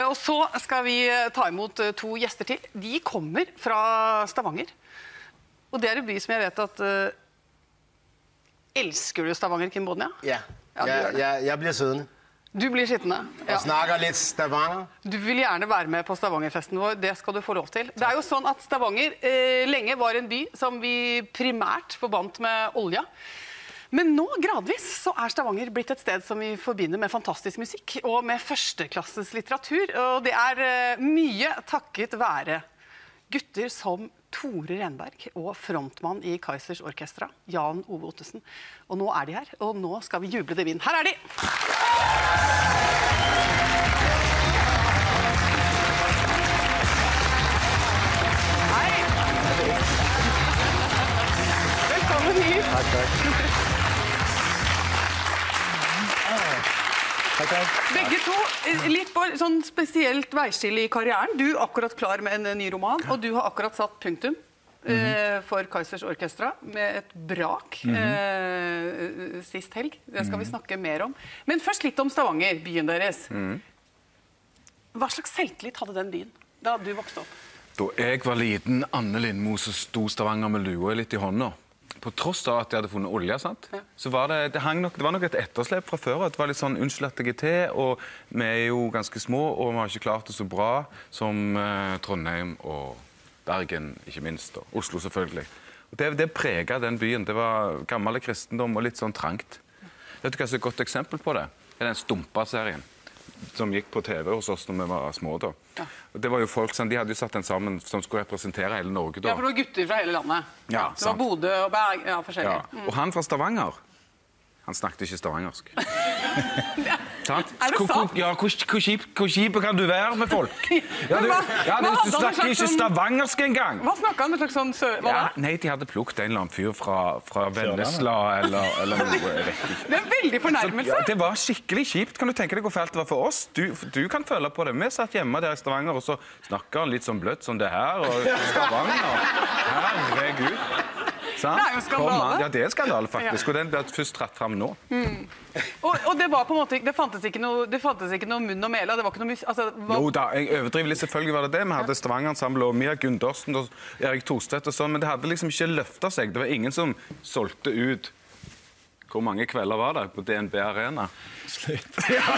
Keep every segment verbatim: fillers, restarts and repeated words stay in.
Og så skal vi ta imot to gjester til. De kommer fra Stavanger. Og det er en by som jeg vet at... Uh, elsker du Stavanger, Kim Bodnia? Ja, ja jeg, jeg, jeg blir siddende. Du blir sittende. Ja. Og snakker litt Stavanger. Du vil gjerne være med på Stavangerfesten vår, det skal du få lov til. Det er jo sånn at Stavanger eh, lenge var en by som vi primært forbandt med olja. Men nå, gradvis, så er Stavanger blitt et sted som vi forbinder med fantastisk musikk og med førsteklasses litteratur. Og det er eh, mye takket være gutter som Tore Renberg og frontmann i Kaizers Orkestra, Jan Ove Ottesen. Og nå er de her, og nå skal vi juble det vind. Her er de! Hei! Velkommen hit! Takk, takk. Takk, takk. Begge to, litt på sånn spesielt veiskille i karrieren. Du er akkurat klar med en ny roman, og du har akkurat satt punktum Mm-hmm. eh, for Kaizers Orkestra med et brak mm-hmm. eh, sist helg. Det skal vi snakke mer om. Men først litt om Stavanger, byen deres. Mm. Hva slags selvtillit hadde den byen da du vokste opp? Da jeg var liten, Anne Lindmo, så sto Stavanger med lua litt i hånda. På tross av at jeg hadde funnet olje, sant? Ja. Så var det, det, hang nok, det var nok et etterslep fra før. Det var litt sånn, unnskyld at jeg er til, og vi er jo ganske små, og vi har ikke klart det så bra som eh, Trondheim og Bergen, ikke minst, og Oslo selvfølgelig. Og det, det preget den byen. Det var gammel kristendom og litt sånn trangt. Vet du hva som er et godt eksempel på det? Det er den Stumpa-serien som gikk på T V hos oss når vi var små da. Ja. Og det var jo folk som, de hadde jo satt den sammen som skulle representere hele Norge da. Ja, for det var gutter fra hele landet. Ja, det var Bodø og Berg, ja, forskjellig. Ja. Mm. Og han fra Stavanger, han snakket ikke stavangersk. Ja. Sant? Er det sant? Ja, hvor, hvor, kjip, hvor kjipe kan du være med folk? Ja, du, hva, ja, du, du snakker ikke stavangersk engang. Hva snakket han med slags sånn sø... Hva ja, da? nei, de hadde plukket en eller annen fyr fra, fra Vennesla eller, eller noe, jeg vet ikke. Det er veldig fornærmelse. Så, ja, det var skikkelig kjipt. Kan du tenke deg hvor fælt det var for oss? Du, du kan føle på det. Vi satt hjemme der i Stavanger, og så snakker han litt sånn bløtt som det her, og Stavanger. Herregud. Sant? Det er jo skandale. Ja, det er skandale faktisk, og den ble først tratt frem nå. Mm. Og, og det var på en måte, det fantes ikke noe, det fantes ikke noe munn og mela, det var ikke noe mus... Altså, var... Jo da, jeg overdriver litt, selvfølgelig var det det. Vi hadde Stavanger-ensemblet og Mia Gundersen og Erik Thorstedt og sånn, men det hadde liksom ikke løftet seg. Det var ingen som solgte ut. Hvor mange kvelder var det på D N B Arena? Slutt. Ja,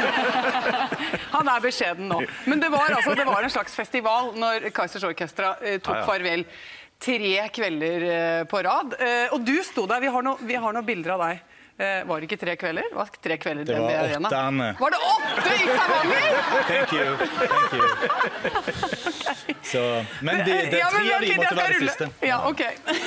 ja. Han er beskjeden nå. Men det var, altså, det var en slags festival når Kaizers Orkestra eh, tok ja, ja. farvel. Tre kvelder eh, på rad. Eh, og du sto der, vi har noen no bilder av deg. Eh, var det ikke tre kvelder? Var det tre kvelder? Det var åtte, Anne. Var det åtte i Stavanger? Thank you, thank you. Okay. Så, men de, de, ja, men tre av de okay, måtte være det siste. Ja, ok.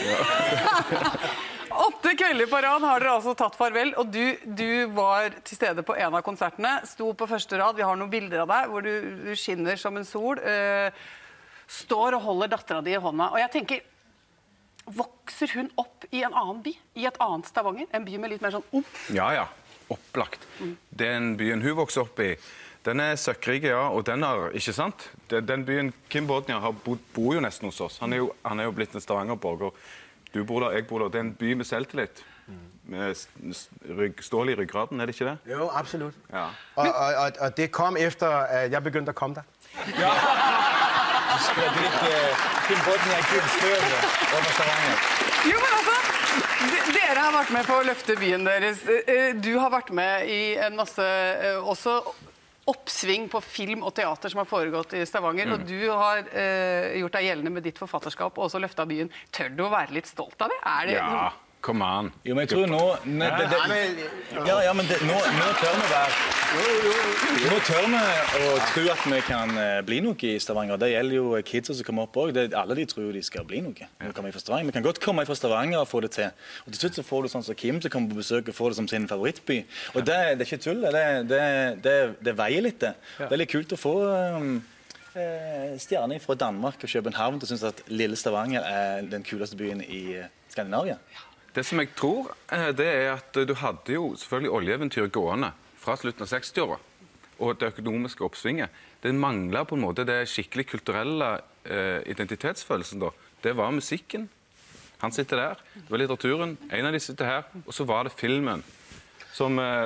Åtte kvelder på rad har dere altså tatt farvel, og du, du var til stede på en av konsertene, sto på første rad, vi har noen bilder av deg, hvor du, du skinner som en sol, eh, står og holder datteren din i hånda, og jeg tenker, vokser hun opp i en annen by, i et annet Stavanger, en by med litt mer sånn opp? Ja, ja, opplagt. Mm. Den byen hun vokser opp i, den er søkkrike, ja, og den er, ikke sant? Den byen, Kim Bodnia har bod, bor jo nesten hos oss, han er jo, han er jo blitt en Stavanger-borger. Du bor der, jeg bor der, det er en by med selvtillit. Med rygg, stål i ryggraden, er det ikke det? Jo, absolutt. Ja. Og, og, og, og det kom efter, at jeg begyndte å komme der. Ja. Du spredde litt uh, Kim Bodnia-gullstøve over Stavanger. Jo, men altså, dere har vært med på å løfte byen deres. Du har vært med i en masse, også oppsving på film og teater som har foregått i Stavanger, mm. og du har uh, gjort deg gjeldende med ditt forfatterskap og også løftet byen. Tør du å være litt stolt av det? Er det ja, kom an. Jo, men jeg tror nå... Ne, det, det, ja, ja, men det, nå, nå tør vi være... Nå tør vi å tro at vi kan bli noe i Stavanger. Det gjelder jo kids som kommer opp også. Alle de tror de skal bli noe. Vi, fra Stavanger. Vi kan godt komme fra Stavanger og få det til. Og til slutt så får du sånn som Kim som kommer på besøk og får det som sin favorittby. Og det, det er ikke tull. Det, det, det, det veier litt det. Det er litt kult å få um, stjerner fra Danmark og København til å synes at lille Stavanger er den kuleste byen i Skandinavia. Det som jeg tror, det er at du hadde jo selvfølgelig oljeeventyr gående fra slutten av sekstiåra, og det økonomiske oppsvinget. Det manglet på en måte det skikkelig kulturelle eh, identitetsfølelsen da. Det var musikken. Han sitter der. Det var litteraturen. En av de sitter her. Og så var det filmen. Som, eh,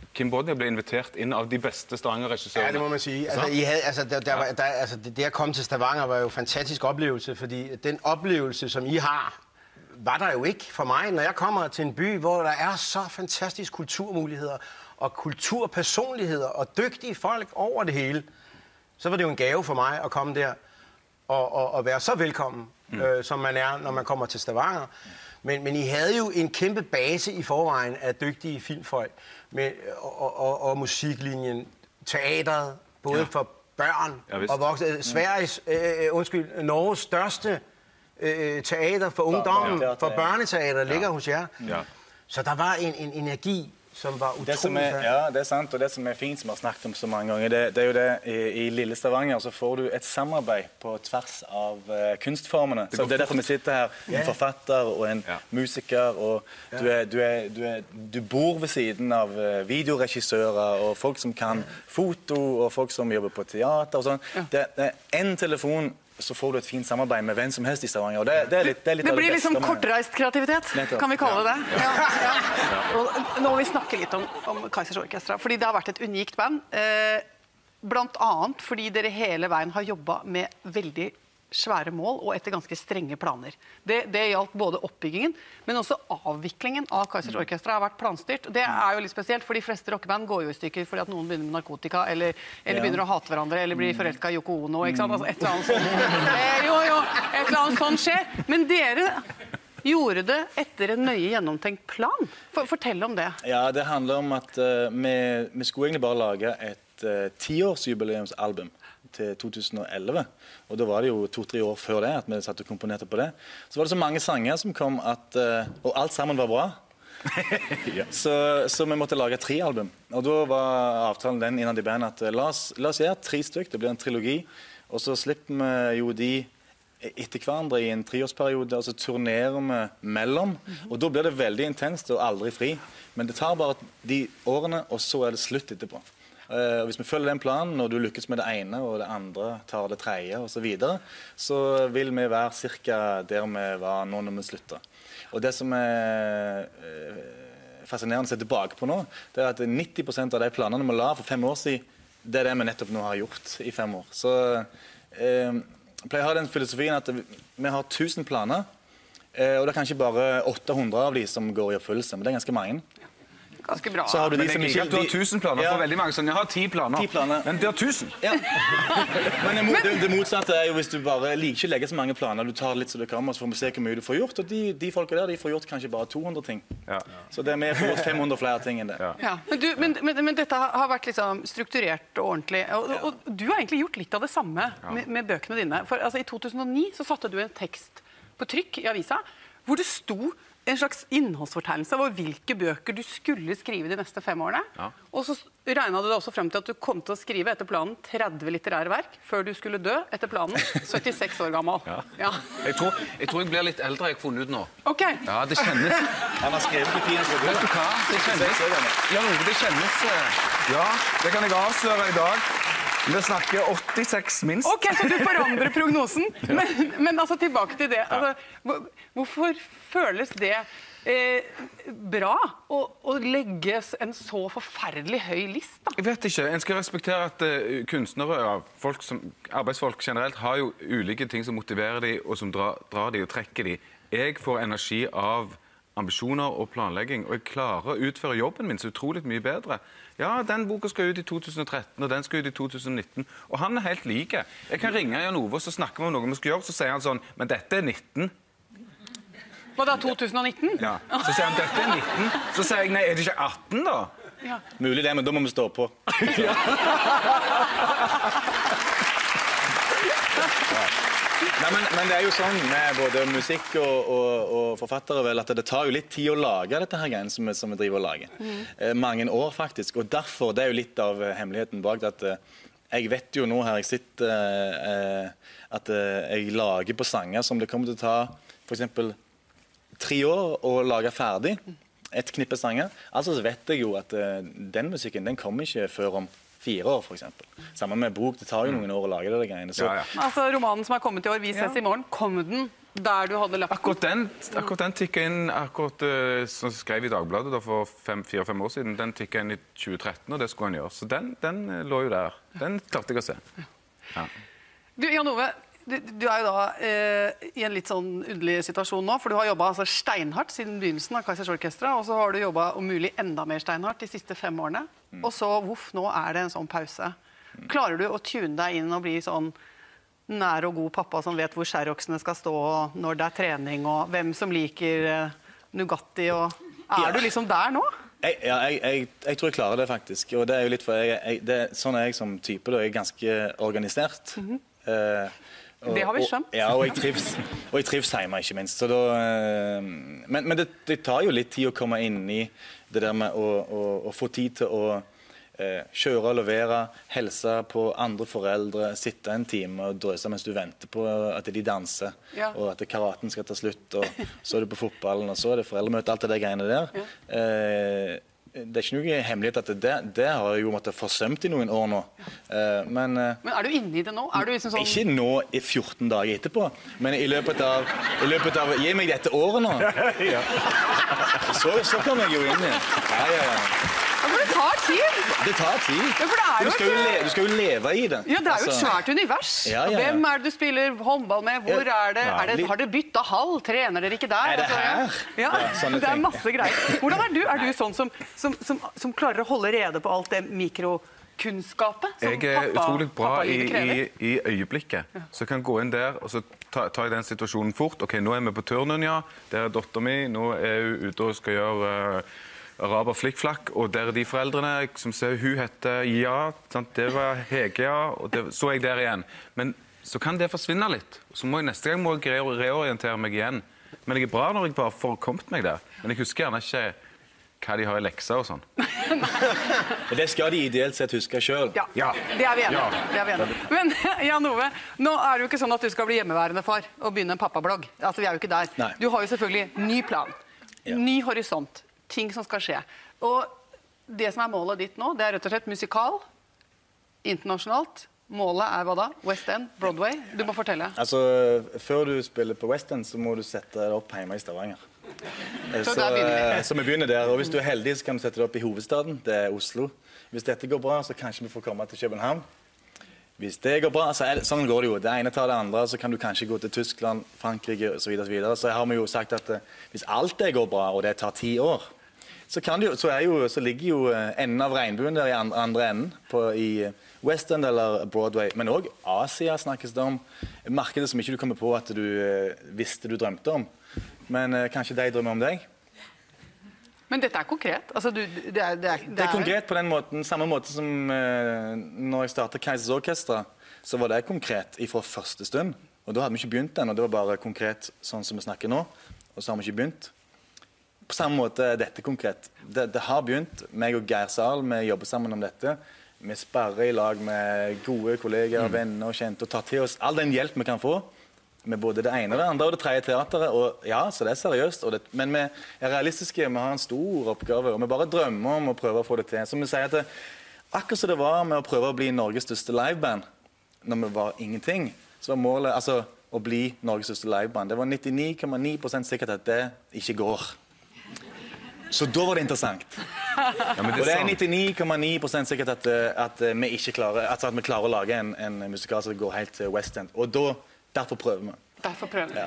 Kim Bodnia ble invitert inn av de beste Stavanger-regissørene. Ja, det må man sige. Altså, I havde, altså, der, der, var, der, altså, det, det at komme til Stavanger var jo en fantastisk oplevelse, fordi den oplevelse, som I har, var der jo ikke for mig. Når jeg kommer til en by, hvor der er så fantastiske kulturmuligheder og kulturpersonligheder og dygtige folk over det hele, så var det jo en gave for mig at komme der og, og, og være så velkommen, mm. øh, som man er, når man kommer til Stavanger. Men, men I havde jo en kæmpe base i forvejen af dygtige filmfolk, med, og, og, og musiklinjen, teateret, både ja. For børn ja, og voksne. Sveriges, øh, undskyld, Norges største øh, teater for ungdommen, ja, for børneteater, ligger ja. Hos jer. Ja. Så der var en, en energi, som var utrolig. Det som er, ja, det er sant, og det som er fint, som jeg har snakket om så mange ganger, det, det er jo det, i, i Lille Stavanger så får du et samarbeid på tvers av uh, kunstformene. Det, så det er derfor vi sitter her, en yeah. forfatter og en ja. Musiker, og ja. du, er, du, er, du, er, du bor ved siden av uh, videoregissører og folk som kan ja. Foto, og folk som jobber på teater og sånn. Ja. Det, det er en telefon, så får du et fint samarbeid med hvem som helst i Stavanger. Og det, det, er litt, det, er litt det blir det liksom kortreist kreativitet, Nettopp. Kan vi kalle ja. det det? Ja, ja. Og nå må vi snakke litt om, om Kaizers Orkestra, fordi det har vært et unikt band. Eh, blant annet fordi dere hele veien har jobbet med veldig svære mål og etter ganske strenge planer. Det, det gjaldt både oppbyggingen, men også avviklingen av Kaizers Orkestra har vært planstyrt. Det er jo litt spesielt, for de fleste rockeband går jo i stykker fordi at noen begynner med narkotika, eller, eller ja. Begynner å hate hverandre, eller blir forelsket i Yoko Ono, ikke sant? Altså et eller annet sånt. Eh, jo, jo, et eller annet sånt skjer. Men dere gjorde det etter en nøye gjennomtenkt plan. For, fortell om det. Ja, det handler om at uh, vi, vi skulle egentlig bare lage et uh, tiårsjubileumsalbum til to tusen og elleve, og da var det jo to-tre år før det at vi satt og komponerte på det. Så var det så mange sanger som kom at, uh, og alt sammen var bra. ja. så, så vi måtte lage tre album. Og da var avtalen den innad i bandet at uh, la, oss, la oss gjøre tre stykker, det blir en trilogi, og så slipper vi jo de etter hverandre i en treårsperiode, og så turnerer vi mellom, og da blir det veldig intenst og aldri fri. Men det tar bare de årene, og så er det slutt etterpå. Uh, hvis vi følger den planen, og du lykkes med det ene, og det andre tar det tredje, og så videre, så vil vi være cirka der vi var nå når vi slutter. Og det som er uh, fascinerende å se tilbake på nå, det er at nitti prosent av de planene vi la for fem år siden, det er det vi nettopp nå har gjort i fem år. Så uh, jeg pleier å ha den filosofien at vi har tusen planer, uh, og det er kanskje bare åtte hundre av de som går i oppfyllelse, men det er ganske mange. Ganske bra. Så har du de men som ikke, du har tusen planer ja. For veldig mange, sånn, jeg har ti planer, ti planer. Men du har tusen. Ja. men det, det motsatte er jo hvis du bare liker ikke legger så mange planer, du tar litt så det kommer, så får vi se hvor mye du får gjort, og de, de folka der, de får gjort kanskje bare to hundre ting. Ja. Så det er med for fem hundre flere ting enn det. Ja. Ja. Men, du, men, men, men dette har vært liksom strukturert og ordentlig, og, og, og du har egentlig gjort litt av det samme ja. med, med bøkene dine. For altså, i to tusen og ni så satte du en tekst på trykk i avisa, hvor det sto en slags innholdsfortegnelse over hvilke bøker du skulle skrive de neste fem årene. Ja. Og så regnet du deg også frem til at du kom til å skrive etter planen tretti litterære verk før du skulle dø etter planen syttiseks år gammel. Ja. Ja. Jeg, tror, jeg tror jeg blir litt eldre, jeg har funnet ut nå. Ok. Ja, det kjennes. Han har skrevet på fire bøker. Vet du hva? Det kjennes. Ja, det kjennes. Ja, det kan jeg avsløre i dag. Vi snakker åttiseks minst. Ok, så du forandrer prognosen. Men, men altså, tilbake til det. Altså, hvorfor føles det eh, bra å, å legge en så forferdelig høy list, da? Jeg vet ikke. En skal respektere at uh, kunstnere og folk som, arbeidsfolk generelt har jo ulike ting som motiverer de, og som drar, drar de og trekker de. Jeg får energi av ambisjoner og planlegging, og jeg klarer å utføre jobben min så utrolig mye bedre. Ja, den boka skal ut i to tusen og tretten, og den skal ut i to tusen og nitten. Og han er helt like. Jeg kan ringe Jan Ove, og så snakker vi om noe vi skal gjøre, så sier han sånn, men dette er nitten. Hva da, to tusen og nitten? Ja, så sier han, dette er nitten. Så sier jeg, nei, er det ikke atten da? Ja. Mulig det, men da må vi stå på. ja. Nei, men, men det er jo sånn med både musikk og, og, og forfattere vel, at det tar jo litt tid å lage dette her greien som, som vi driver og lager. Mm. Eh, mange år faktisk, og derfor, det er jo litt av hemmeligheten bak det at eh, jeg vet jo nå her jeg sitter eh, at eh, jeg lager på sanger som det kommer til å ta for eksempel tre år å lage ferdig et knippe sanger. Altså så vet jeg jo at eh, den musikken, den kommer ikke før om fire år, for eksempel. Sammen med bok, det tar jo noen år å lage det greiene. Så. Ja, ja. Altså, romanen som er kommet i år, Vi ses ja. I morgen, kom den der du hadde lappen? Akkurat den, akkurat den tikket inn, akkurat uh, som skrev i Dagbladet da, for fire-fem år siden, den tikket inn i tjue tretten, og det skulle han gjøre. Så den, den uh, lå jo der. Den klarte jeg å se. Ja. Du, Jan Ove, du, du er jo da eh, i en litt sånn underlig situasjon nå, for du har jobbet altså, steinhardt siden begynnelsen av Kaizers Orkestra, og så har du jobbet om mulig enda mer steinhardt de siste fem årene. Mm. Og så, voff, nå er det en sånn pause. Mm. Klarer du å tune deg inn og bli sånn nær og god pappa som vet hvor skjæroksene skal stå, og når det er trening, og hvem som liker eh, Nugatti, og er ja. du liksom der nå? Jeg, ja, jeg, jeg, jeg tror jeg klarer det faktisk, og det er jo litt for jeg, jeg, det, sånn er jeg som type, da, jeg er ganske organisert. Mm-hmm. eh, og, det har vi skjønt. Og, ja, og jeg trives, og jeg trives hjemme, ikke minst. Så da, eh, men men det, det tar jo litt tid å komme inn i det der med å, å, å få tid til å Eh, kjøre og levere, helse på andre foreldre, sitte en time og drøse mens du venter på at de danser, ja. og at karaten skal ta slutt, og så er du på fotballen, og så er det foreldremøte, alt det der greiene der. Ja. Eh, det er ikke noe hemmelighet at det, det har jeg jo måttet forsømt i noen år nå. Eh, men, men er du inne i det nå? Er du liksom sånn... Ikke nå i fjorten dager etterpå, men i løpet av, i løpet av gi meg dette året nå. Ja. Så, så kommer jeg jo inn i. Ja, ja, ja. Men det tar tid. Det tar tid. Ja, for det er jo du, skal jo leve, du skal jo leve i det. Ja, det er jo et svært univers. Ja, ja, ja. Hvem er det du spiller håndball med? Hvor er det? Er det har dere bytta hall? Trener dere ikke der? Er det her? Ja, ja det er masse greier. Hvordan er du? Er du sånn som, som, som, som klarer å holde rede på alt det mikrokunnskapet som jeg er pappa, utrolig bra i, i, i øyeblikket. Ja. Så jeg kan gå inn der, og så tar ta jeg den situasjonen fort. Ok, nå er vi på turnen, ja. Der er datteren min. Nå er hun ute og skal gjøre... Uh, Araber flikkflakk, og der er de foreldrene som ser hun heter ja, sant? Det var Hege, ja, og det, så er jeg der igjen. Men så kan det forsvinne litt. Så må jeg neste gang må jeg re reorientere meg igjen. Men jeg er bra når jeg bare får kommet meg der. Men jeg husker gjerne ikke hva de har i lekser og sånn. Det skal de ideelt sett huske selv. Ja, ja. Det er vi enige. Ja. Det er vi enige. Men Jan Ove, nå er det jo ikke sånn at du skal bli hjemmeværende far og begynne en pappablogg. Altså, vi er jo ikke der. Nei. Du har jo selvfølgelig ny plan, ja. ny horisont. Ting som skal skje. Og det som er målet ditt nå, det er rett og slett musikal, internasjonalt. Målet er hva da? West End, Broadway? Du må fortelle. Altså, før du spiller på West End, så må du sette deg opp hjemme i Stavanger. Så, så, der begynner vi. Så vi begynner der, og hvis du er heldig, så kan du sette deg opp i hovedstaden, det er Oslo. Hvis dette går bra, så kanskje vi får komme til København. Hvis det går bra, så er det, sånn går det jo. Det ene tar det andre, så kan du kanskje gå til Tyskland, Frankrike, og så videre, så videre. Så har vi jo sagt at uh, hvis alt det går bra, og det tar ti år, så, kan det jo, så, er jo, så ligger jo enden av regnbuen der i andre, andre enden, på, i West End eller Broadway. Men også Asia snakkes det om. Markedet som ikke du kommer på at du uh, visste du drømte om. Men uh, kanskje de drømmer om deg? Men dette er konkret? Altså, du, det, er, det, er, det, det er konkret på den måten, samme måte som uh, når jeg startet Kaizers Orkestra, så var det konkret fra første stund. Og da hadde vi ikke begynt den, og det var bare konkret sånn som vi snakker nå. Og så har vi ikke begynt. På samme måte er dette konkret. Det, det har begynt. Meg og Geir Zahl, vi jobber sammen om dette. Vi sparrer i lag med gode kolleger, mm. venner og kjente, og tar til oss all den hjelp vi kan få. Med både det ene, det andre og det tredje teateret. Og ja, så det er seriøst. Og det, men vi er realistiske, vi har en stor oppgave, og vi bare drømmer om å prøve å få det til. Som vi sier at det, akkurat som det var med å prøve å bli Norges største liveband, når vi var ingenting, så var målet altså, å bli Norges største liveband. Det var nittini komma ni prosent sikkert at det ikke går. Så da var det interessant. Ja, men det og det er nittini komma ni prosent sikkert at, at, vi ikke klarer, altså at vi klarer å lage en, en musikal som går helt til West End. Og da derfor prøver vi. Derfor prøver vi. Ja.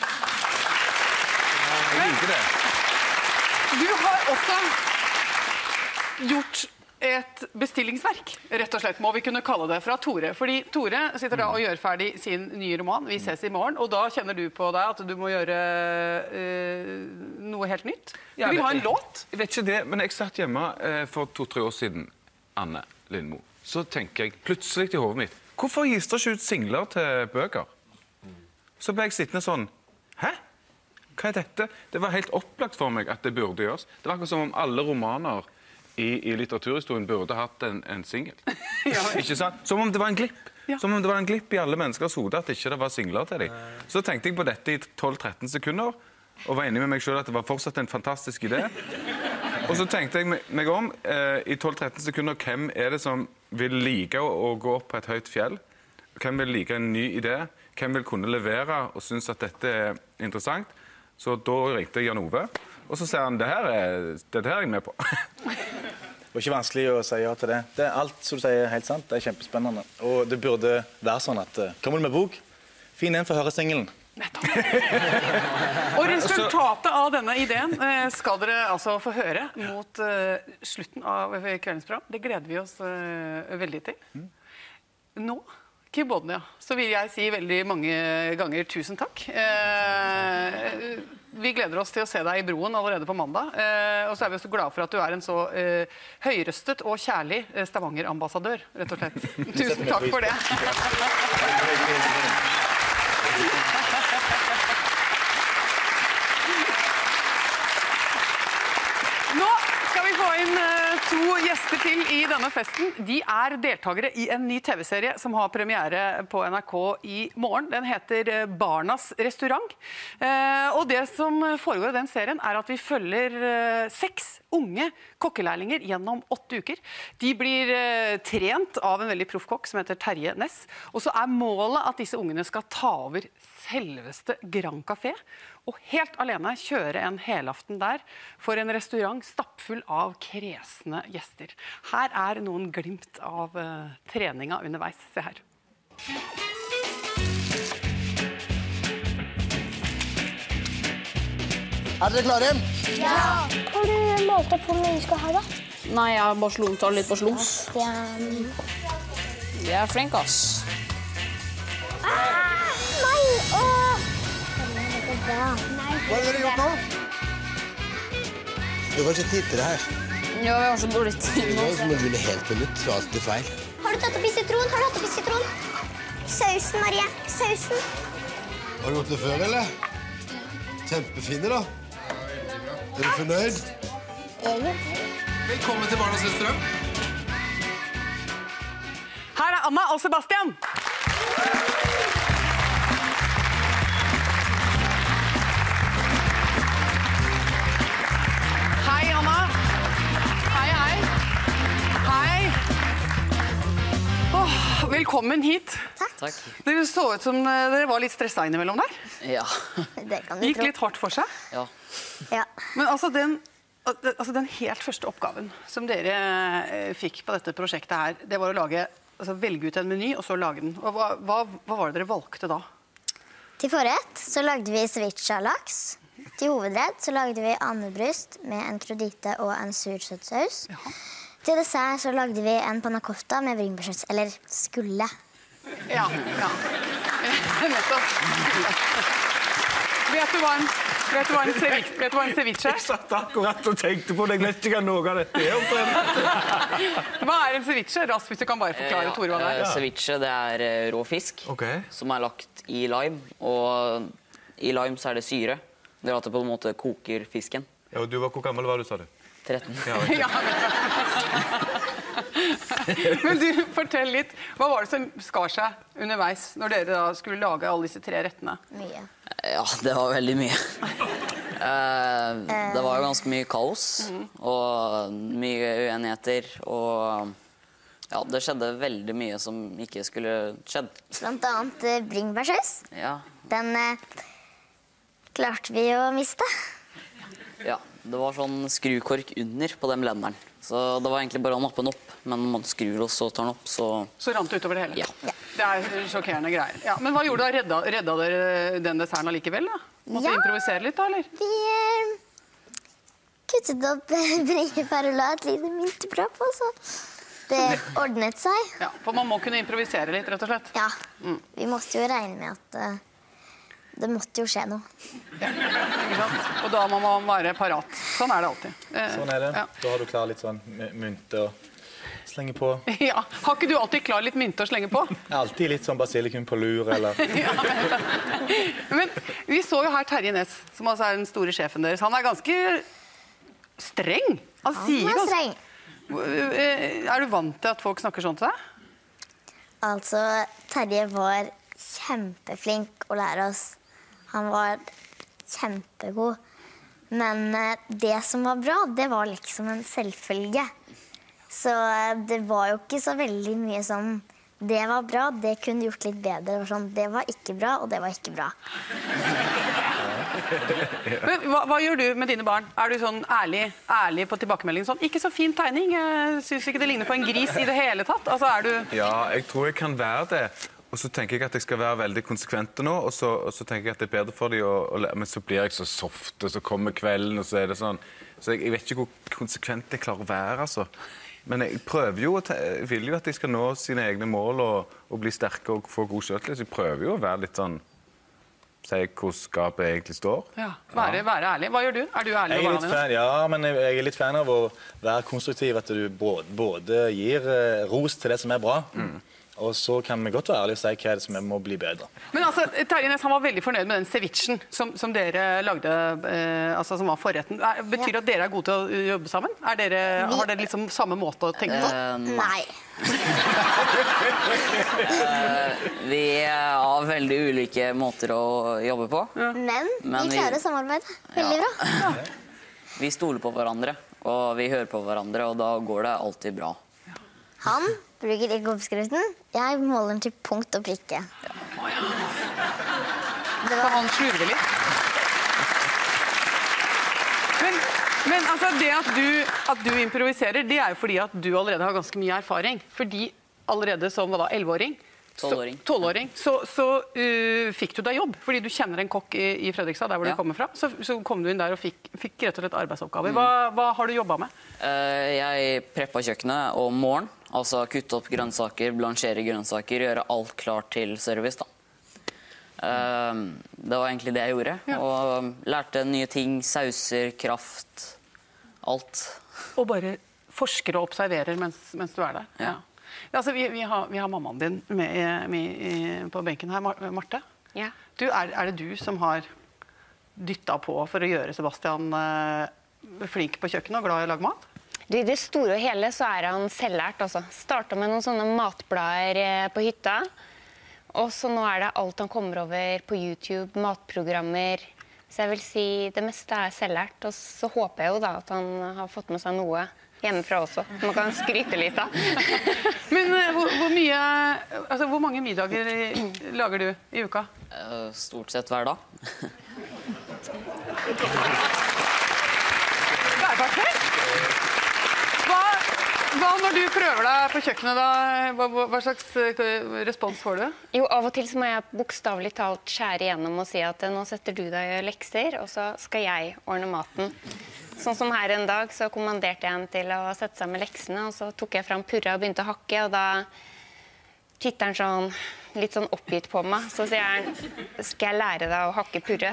Jeg liker det. Du har også gjort et bestillingsverk, rett og slett, må vi kunne kalle det, fra Tore. Fordi Tore sitter da og gjør ferdig sin nye roman, Vi ses i morgen, og da kjenner du på deg at du må gjøre uh, noe helt nytt. Du vil ha en låt? Jeg vet ikke det, men jeg satt hjemme uh, for to-tre år siden, Anne Lindmo. Så tenker jeg plutselig i hodet mitt, hvorfor gis det ikke ut singler til bøker? Så ble jeg sittende sånn, hæ? Hva er dette? Det var helt opplagt for meg at det burde gjøres. Det var akkurat som om alle romaner i, i litteraturhistorien burde hatt en, en single. Ja. Ikke sant? Som om det var en glipp. Ja. Som om det var en glipp i alle menneskers hode at ikke det var singler til dem. Så tenkte jeg på dette i tolv-tretten sekunder, og var enig med meg selv at det var fortsatt en fantastisk idé. Og så tenkte jeg meg om eh, i tolv-tretten sekunder, hvem er det som vil like å, å gå opp på et høyt fjell hvem vil like en ny idé, hvem vil kunne levere og synes at dette er interessant. Så da ringte jeg Jan Ove, og så sier han, det her er, dette her er jeg med på. Det var ikke vanskelig å si ja til det. Det er alt som du sier helt sant, det er kjempespennende. Og det burde være sånn at, kommer du med bok? Fin en for høresingelen. Og resultatet av denne ideen skal dere altså få høre mot uh, slutten av kveldens program. Det gleder vi oss uh, veldig til. Nå, Kim Bodnia, så vil jeg si veldig mange ganger tusen takk. Uh, vi gleder oss til å se deg i Broen allerede på mandag. Uh, og så er vi også glad for at du er en så uh, høyrøstet og kjærlig Stavanger-ambassadør, rett og slett. Tusen takk for det. Nå skal vi få inn uh, to gjester til i denne festen. De er deltakere i en ny tv-serie som har premiere på N R K i morgen. Den heter uh, Barnas restaurant. Uh, og det som foregår i den serien er at vi følger uh, seks unge kokkelærlinger gjennom åtte uker. De blir uh, trent av en veldig proffkokk som heter Terje Ness. Og så er målet at disse ungene skal ta over selveste Grand Café og helt alene kjøre en helaften der for en restaurant stappfull av kresne gjester. Her er noen glimt av uh, treninga underveis. Se her. Er dere klare? Ja! Har du målt opp hvor mye du skal ha da? Nei, jeg har bare slummet tar litt på slums. Bastian. Jeg er flink, ass. Ah! Nei! Åh! Det går bra. Nei, Hva har dere gjort nå? Du kan ikke titte det her. Ja, vi har så dårlig tid nå. Nå må du begynne helt på nytt, så alt er feil. Har du tatt oppi sitron? Har du tatt oppi sitron? Sausen, Marie. Sausen. Har du gjort det før, eller? Kjempefine, da. Er du fornøyd? Egentlig. Velkommen til Barnas restaurant. Her er Anna og Sebastian. Hei, Anna. Hei, hei. Hei. Åh, velkommen hit. Takk. Dere så ut som eh, dere var litt stresset innimellom der. Ja. Det kan du Gikk tro. litt hardt for seg. Ja. Ja. Men altså den, altså den helt første oppgaven som dere eh, fikk på dette prosjektet her, det var å lage, altså velge ut en meny og så lage den. Og hva, hva, hva var det dere valgte da? Til forrett så lagde vi ceviche-laks. Til hovedrett så lagde vi andebryst med en krydite og en sur søtsaus. Ja. Til dessert så lagde vi en panna cotta med bringebærsaus, eller skulle. Ja, ja. Nettopp. Vet du hva en, vet du hva en, ceviche, vet du hva en ceviche er? Jeg satt akkurat og tenkte på det, jeg vet ikke hva noe av dette er. Hva er en ceviche? Raskt, hvis du kan bare forklare, Tore, hva det er. Eh, Ceviche, det er eh, rå fisk Ok. som er lagt i lime, og i lime så er det syre. Det er at det på en måte koker fisken. Ja, og du var hvor gammel var du, sa du? tretten. Ja. Men du, fortell litt. Hva var det som skar seg underveis når dere da skulle lage alle disse tre rettene? Mye. Ja, det var veldig mye. Eh, det var jo ganske mye kaos, og mye uenigheter, og ja, det skjedde veldig mye som ikke skulle skjedd. Blant annet eh, bringebærsaus. Ja, Den eh, klarte vi å miste. ja, det var sånn skrukork under på den blenderen. Så det var egentlig bare å nappe den opp, men når man skrur og så tar den opp, så... Så rant det utover det hele? Ja. Det er sjokkerende greier. Ja, men hva gjorde du da? Redda, redda dere den desserten allikevel da? Måtte Ja. improvisere litt da, eller? Vi eh, kuttet opp eh, bringebær og la et lite myntebrød på, så det ordnet seg. Ja, for man må kunne improvisere litt, rett og slett. Ja, vi måtte jo regne med at eh, det måtte jo skje noe. Ikke sant? Og da må man være parat. Sånn er det alltid. Eh, Sånn er det. Ja. Da har du klar litt sånn my- mynte og slenge på. Ja, har ikke du alltid klar litt mynte å slenge på? Jeg er alltid litt sånn basilikum på lur, eller... Ja, men vi så jo her Terje Ness, som altså er den store sjefen deres. Han er ganske streng. Han Han sier var ganske... streng. Eh, Er du vant til at folk snakker sånn til deg? Altså, Terje var kjempeflink å lære oss. Han var kjempegod. Men eh, det som var bra, det var liksom en selvfølge. Så eh, det var jo ikke så veldig mye som det var bra, det kunne gjort litt bedre. Det var sånn, det var ikke bra, og det var ikke bra. Men hva, hva gjør du med dine barn? Er du sånn ærlig, ærlig på tilbakemelding? Sånn, ikke så fin tegning, jeg synes ikke det ligner på en gris i det hele tatt. Altså, er du... Ja, jeg tror jeg kan være det. Og så tenker jeg at jeg skal være veldig konsekvente nå, og så, og så tenker jeg at det er bedre for dem, å, å, men så blir jeg så soft, og så kommer kvelden, og så er det sånn. Så jeg, jeg vet ikke hvor konsekvent jeg klarer å være, altså. Men jeg prøver jo, jeg vil jo at de skal nå sine egne mål og, og bli sterke og få god selvtillit. Så jeg prøver jo å være litt sånn, si hvor skapet egentlig står. Ja, være, være ærlig. Hva gjør du? Er du ærlig Jeg er med litt barna fan, dine? ja, men jeg jeg er litt fan av å være konstruktiv, at du både, både gir eh, ros til det som er bra, og så kan vi godt være ærlige og si hva er det som er, må bli bedre. Men altså, Terje Næss, han var veldig fornøyd med den cevichen som, som dere lagde, eh, altså som var forretten. Er, betyr det at dere er gode til å jobbe sammen? Er dere, har dere liksom samme måte å tenke på? Eh, Nei. Eh, vi har veldig ulike måter å jobbe på. Men, Men vi vi- klarer å samarbeide. Veldig Ja. bra. Vi stoler på hverandre, og vi hører på hverandre, og da går det alltid bra. Han bruker ikke oppskriften. Jeg måler den til punkt og prikke. Så han slurver litt. Men, men altså, det at du, at du improviserer, det er jo fordi at du allerede har ganske mye erfaring. Fordi allerede som hva da, elleveåring, Tolvåring. så, tolvåring, så, så uh, fikk du deg jobb. Fordi du kjenner en kokk i, i Fredrikstad, der hvor Ja. du kommer fra. Så, så kom du inn der og fikk, fikk rett og slett arbeidsoppgaver. Hva, hva har du jobbet med? Eh, Jeg preppa kjøkkenet om morgenen, altså kutte opp grønnsaker, blansjere grønnsaker, gjøre alt klart til service, da. Eh, Det var egentlig det jeg gjorde, og lærte nye ting, sauser, kraft, alt. Og bare forsker og observerer mens, mens du er der. Ja. Ja, altså, vi, vi, har, vi har mammaen din med, i- med, i- på benken her, Mar- Marte. Ja. Du, er, er det du som har dyttet på for å gjøre Sebastian eh, flink på kjøkkenet og glad i å lage mat? Du, I det store og hele så er han selvlært. Altså. Startet med noen sånne matblader eh, på hytta. Og så nå er det alt han kommer over på YouTube, matprogrammer. Så jeg vil si det meste er selvlært. Og så håper jeg jo da at han har fått med seg noe hjemmefra også. Man kan skryte litt av. Men eh, hvor, hvor mye, altså, hvor mange middager i- lager du i uka? Eh, Stort sett hver dag. Det er perfekt! Hva, hva når du prøver deg på kjøkkenet da? Hva, hva hva slags eh, respons får du? Jo, av og til så må jeg bokstavelig talt skjære igjennom og si at nå setter du deg og gjør lekser, og så skal jeg ordne maten. Sånn som her en dag så kommanderte jeg han til å sette seg med leksene, og så tok jeg fram purra og begynte å hakke, og da titter han sånn, litt sånn oppgitt på meg. Så sier han, skal jeg lære deg å hakke purre?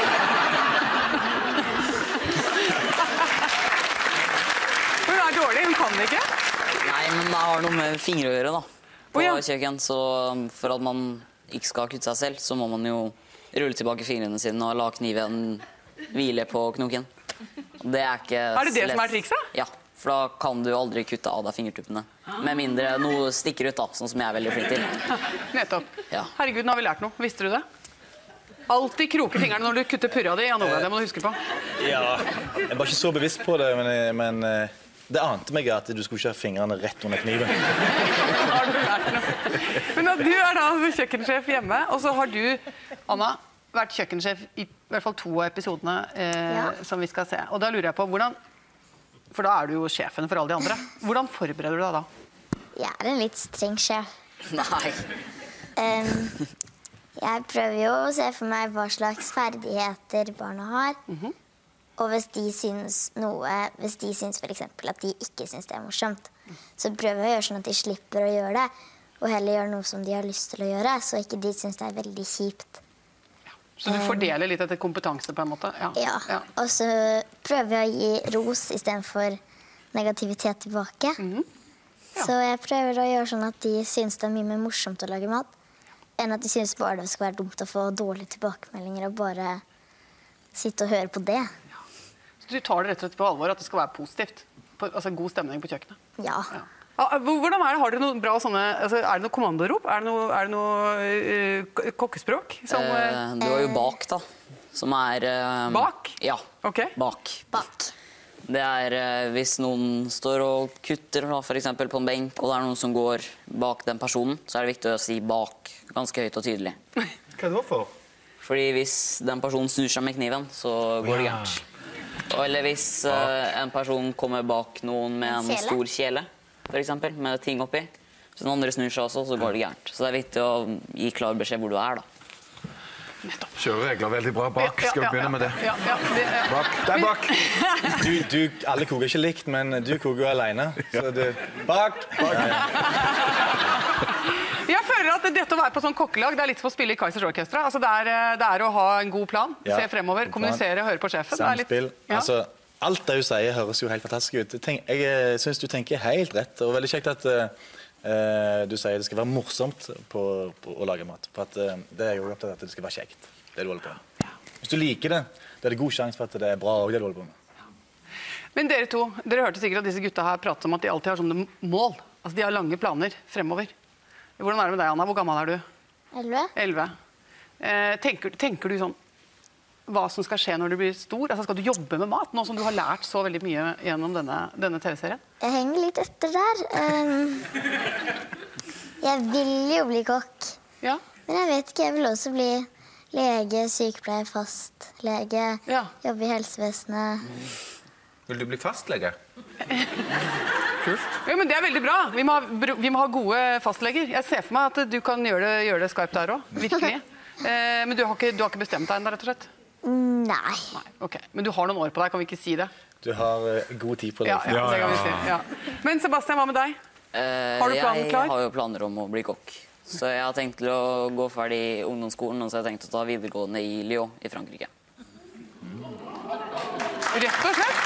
Hun er dårlig, hun kan det ikke. Nei, men det har noe med fingre å gjøre, da. På Å, ja. kjøkken, så for at man ikke skal kutte seg selv, så må man jo rulle tilbake fingrene sine og la kniven hvile på knoken. Det er ikke Er det det lett. som er trikset? Ja, for da kan du aldri kutte av deg fingertuppene. Med mindre noe stikker ut, da, sånn som jeg er veldig flink til. Nettopp. Ja. Herregud, nå har vi lært noe. Visste du det? Alltid kroke fingrene når du kutter purra di, Jan Ove. Det må du huske på. Ja, jeg var ikke så bevisst på det, men, men eh, det ante meg at du skulle ikke ha fingrene rett under kniven. Har du lært noe? Men at du er da kjøkkensjef hjemme, og så har du, Anna, vært kjøkkensjef i, i hvert fall to av episodene eh, Ja. som vi skal se. Og da lurer jeg på, hvordan, for da er du jo sjefen for alle de andre, hvordan forbereder du deg da? Jeg er en litt streng sjef. Nei. Em, jeg prøver jo å se for meg hva slags ferdigheter barna har. Og hvis de syns noe, hvis de syns for eksempel at de ikke syns det er morsomt, så prøver jeg å gjøre sånn at de slipper å gjøre det, og heller gjøre noe som de har lyst til å gjøre, så ikke de syns det er veldig kjipt. Så du fordeler litt etter kompetanse på en måte? Ja. Ja, Ja. og så prøver jeg å gi ros i stedet for negativitet tilbake. Så jeg prøver å gjøre sånn at de syns det er mye mer morsomt å lage mat, enn at de syns bare det skal være dumt å få dårlige tilbakemeldinger og bare sitte og høre på det. Så du tar det rett og slett på alvor at det skal være positivt? På, altså god stemning på kjøkkenet? Ja. Ja. Ah, hvor- Hvordan er det? Har dere noe bra sånne, altså, er det noe kommandorop? Er det noe, er det noe eh, k- kokkespråk? Som, eh, Eh, Du har jo bak, da. Som er eh, Bak? Ja. Ok. Bak. Bak. Det er eh, hvis noen står og kutter da, for eksempel på en benk, og det er noen som går bak den personen, så er det viktig å si bak, ganske høyt og tydelig. Hva er det for? Fordi hvis den personen snur seg med kniven, så går det gærent. Eller hvis eh, en person kommer bak noen med en Kjele. stor kjele, for eksempel, med ting oppi. Hvis den andre snur seg også, så går det gærent. Så det er viktig å gi klar beskjed hvor du er da. Kjøreregler veldig bra bak. Skal vi begynne med det? Ja, ja, det ja. Bak. Der bak! Du, du, alle koker ikke likt, men du koker jo alene. Så du... Bak! Bak. Jeg føler at dette å være på sånn kokkelag, det er litt som å spille i Kaizers Orkestra. Altså, det, er, det er å ha en god plan, Ja, se fremover, god plan. kommunisere, høre på sjefen. Det er litt- Samspill. Ja. Altså, alt det hun sier høres jo helt fantastisk ut. Tenk, jeg synes du tenker helt rett, og veldig kjekt at uh, du sier det skal være morsomt på, på å lage mat. For at, uh, det er jo opptatt at det skal være kjekt, det du holder på med. Hvis du liker det, da er det god sjanse for at det er bra også det du holder på med. Men dere to, dere hørte sikkert at disse gutta her pratet om at de alltid har sånne mål. Altså, de har lange planer fremover. Hvordan er det med deg, Anna? Hvor gammel er du? Elleve. Elleve. Eh, tenker, tenker du sånn hva som skal skje når du blir stor? Altså, skal du jobbe med mat, nå som du har lært så veldig mye gjennom denne, denne T V-serien? Jeg henger litt etter der. Um, jeg vil jo bli kokk. Ja. Men jeg vet ikke, jeg vil også bli lege, sykepleier, fastlege, Ja. jobbe i helsevesenet. Vil du bli fastlege? Ja, men det er veldig bra. Vi må, ha, br- vi må ha gode fastleger. Jeg ser for meg at du kan gjøre det, gjøre det skarpt der også, virkelig. Eh, men du har, ikke, du har ikke bestemt deg ennå, rett og slett? Nei. Nei, ok. Men du har noen år på deg, kan vi ikke si det? Du har uh, god tid på det. Ja, ja, det kan vi si. Ja. Men Sebastian, hva med deg? Eh, Har du planen klar? Jeg har jo planer om å bli kokk. Så jeg har tenkt til å gå ferdig i ungdomsskolen, og så har jeg tenkt å ta videregående i Lyon i Frankrike. Rett og slett?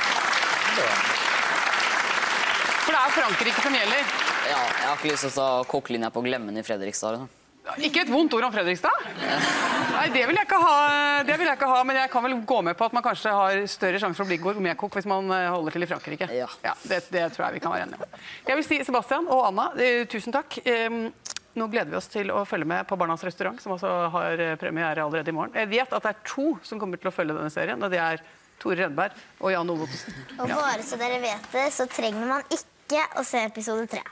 For det er Frankrike som gjelder. Ja, jeg har ikke lyst til å ta kokkelinja på Glemmen i Fredrikstad. Liksom. Ikke et vondt ord om Fredrikstad? Nei, det vil jeg ikke ha, det vil jeg ikke ha, men jeg kan vel gå med på at man kanskje har større sjanse for å bli gourmetkokk hvis man eh, holder til i Frankrike. Ja. det, det tror jeg vi kan være enige om. Jeg vil si Sebastian og Anna, eh, tusen takk. Eh, nå gleder vi oss til å følge med på Barnas restaurant, som også har eh, premiere allerede i morgen. Jeg vet at det er to som kommer til å følge denne serien, og det er Tore Redberg og Jan Ove Ottesen. Og bare så dere vet det, så trenger man ikke å se episode tre.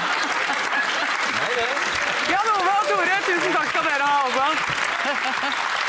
Jan Ove og Tore, tusen takk skal dere ha også.